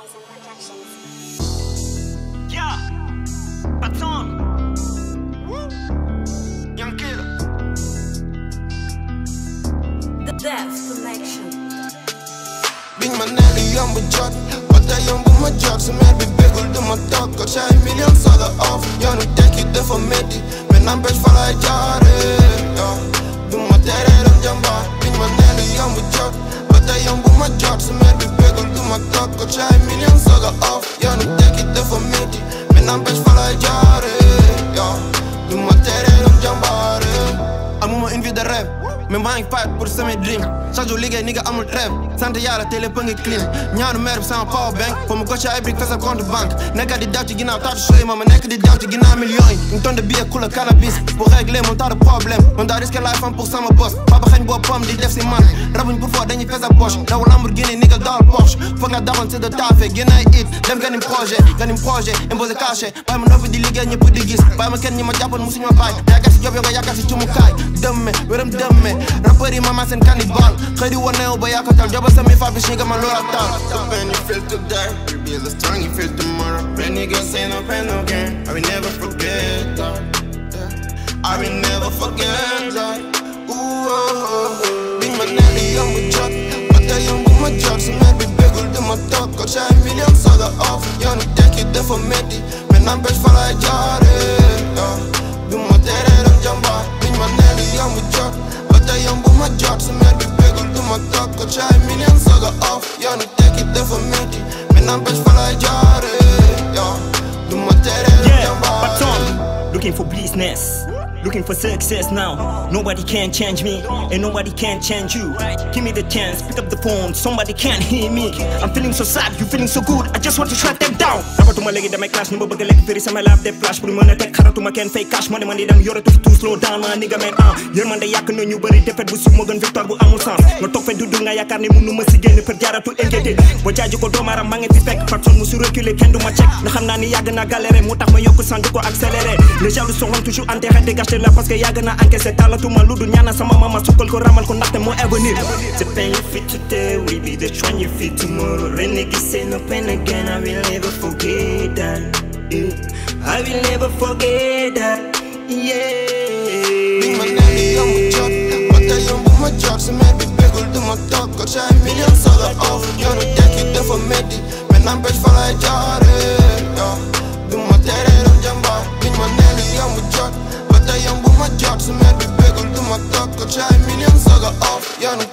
Yeah, Patron, Young Killer, The Death Connection. Bing man nelly yomb jot wata yomb ma jot su mer bi begul duma tok ko chay million saga off yoonu tekki dafa metti mais n'empêche fa lay jaare duma tere dem jamba bing man nelly yomb jot wata yomb ma jot su mer bi begul duma tok ko chay million saga off yoonu tekki dafa metti mais n'empêche fa lay jaare duma tere dem jamba amuma une vie de rêve mais maa ngi fight pour sama dream chaque jour liggéey ni nga amul trêve sant yàlla télé pa ngi clean ñaanu mer bi sama power bank foo mu gocce ay brique fesa compte banque nekk di daw ci ginnaaw taatu show yi ma nekk di daw ci ginnaaw millions yi ñu tonde billet couleur cannabis pour régler mon tas de problème on doit risquer life am pour sama boss papa xañ boppam di def si man rabuñ pour foo dañuy fesa poche daw Lamborghini ni nga dawal Porsche foog nga daxoon c'est de tafé génn ay it dem ganim projet imposé caché bàyyi ma noppi di liggéey ñëpp di gis bàyyi ma kenn ñi ma jàppoon musuñ ma bàyyi yaakaar si job yow nga yaakaar si cumukaay dëmme wéram dëmme rappeur yi mama seen cannibal xëy di wane ba yàkkatal joba sami fabrice ñi nga man loola taal The pain you feel today will be the strong you feel tomorrow. When you get say no pain no gain, I will never forget that. I will never forget that. Bing man nelly yomb jot wata yomb ma jot su mer bi begul duma tok ko chay million saga off yoonu tekki dafa metti mais n'empêche fa lay jaare duma tere dem jamba bing man nelly yomb jot wata yomb ma jot su mer bi begul duma tok ko chay million saga off yoonu tekki dafa metti mais n'empêche fa lay jaare duma tere dem jamba Patron, looking for business, looking for success now. Nobody can change me, and nobody can change you. Give me the chance, pick up the phone, somebody can hear me. I'm feeling so sad, you feeling so good, I just want to shut them down. Rabatuma legi damay clash, numa bëgg lekk firi sama life de flash. Pour mën a teg xaratuma kenn fay cash, man di dem yoratu tout slow down, ma nigga man yërmande yàq na ñu bëri defet bu suuf moo gën victoire bu amul sens. Nga toog fe dudd nga yaakaar ne mënu ma si génn per jaaratu inquiété. Boo jaaji ko doomaaram maa ngi fi fekk, personne mu su reculer kenn du ma check. Nga xam naa ni yàgg naa galéré, moo tax ma yokk sang ko accéléré. Les jaloux sont toujours enterrés, dégagé la parce que yàgg naa encaissé talatuma lu dul ñaana sama mama sukkal ko ramal ko ndaxte moo avenir. The pain you feel today will be the strong you feel tomorrow. When you say no pain again, I will never forget that. I will never forget that. Bing man nelly yomb jot wata yomb ma jot su mer bi begul duma tok ko chay million saga off yoonu tekki dafa metti mais n'empêche fa lay jaare duma tere dem jamba bing man nelly yomb jot wata yomb ma jot su mer bi begul duma tok ko chay million saga off yoonu